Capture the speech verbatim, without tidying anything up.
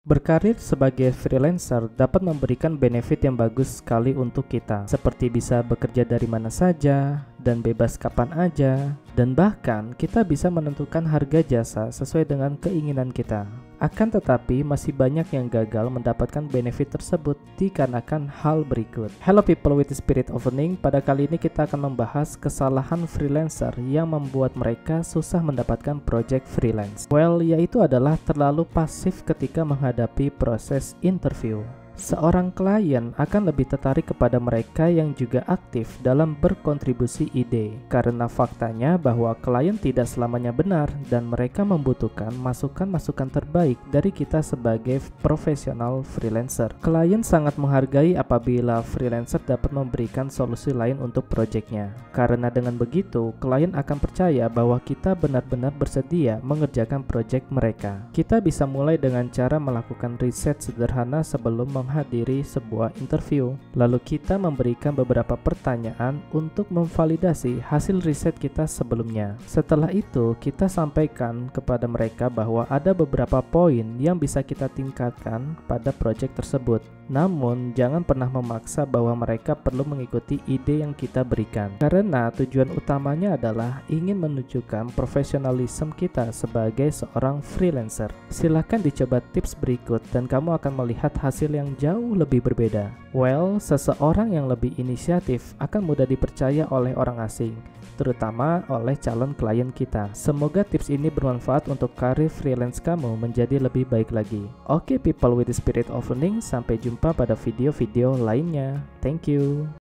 Berkarir sebagai freelancer dapat memberikan benefit yang bagus sekali untuk kita, seperti bisa bekerja dari mana saja dan bebas kapan aja, dan bahkan kita bisa menentukan harga jasa sesuai dengan keinginan kita. Akan tetapi masih banyak yang gagal mendapatkan benefit tersebut dikarenakan hal berikut. Hello people with the spirit of earning, pada kali ini kita akan membahas kesalahan freelancer yang membuat mereka susah mendapatkan project freelance. Well, yaitu adalah terlalu pasif ketika menghadapi proses interview. Seorang klien akan lebih tertarik kepada mereka yang juga aktif dalam berkontribusi ide, karena faktanya bahwa klien tidak selamanya benar dan mereka membutuhkan masukan-masukan terbaik dari kita sebagai profesional freelancer. Klien sangat menghargai apabila freelancer dapat memberikan solusi lain untuk proyeknya, karena dengan begitu klien akan percaya bahwa kita benar-benar bersedia mengerjakan proyek mereka. Kita bisa mulai dengan cara melakukan riset sederhana sebelum menghadiri sebuah interview. Lalu kita memberikan beberapa pertanyaan untuk memvalidasi hasil riset kita sebelumnya. Setelah itu, kita sampaikan kepada mereka bahwa ada beberapa poin yang bisa kita tingkatkan pada proyek tersebut. Namun, jangan pernah memaksa bahwa mereka perlu mengikuti ide yang kita berikan, karena tujuan utamanya adalah ingin menunjukkan profesionalisme kita sebagai seorang freelancer. Silahkan dicoba tips berikut dan kamu akan melihat hasil yang jauh lebih berbeda. Well, seseorang yang lebih inisiatif akan mudah dipercaya oleh orang asing, terutama oleh calon klien kita. Semoga tips ini bermanfaat untuk karir freelance kamu menjadi lebih baik lagi. Oke, people with the spirit of learning, sampai jumpa pada video-video lainnya. Thank you.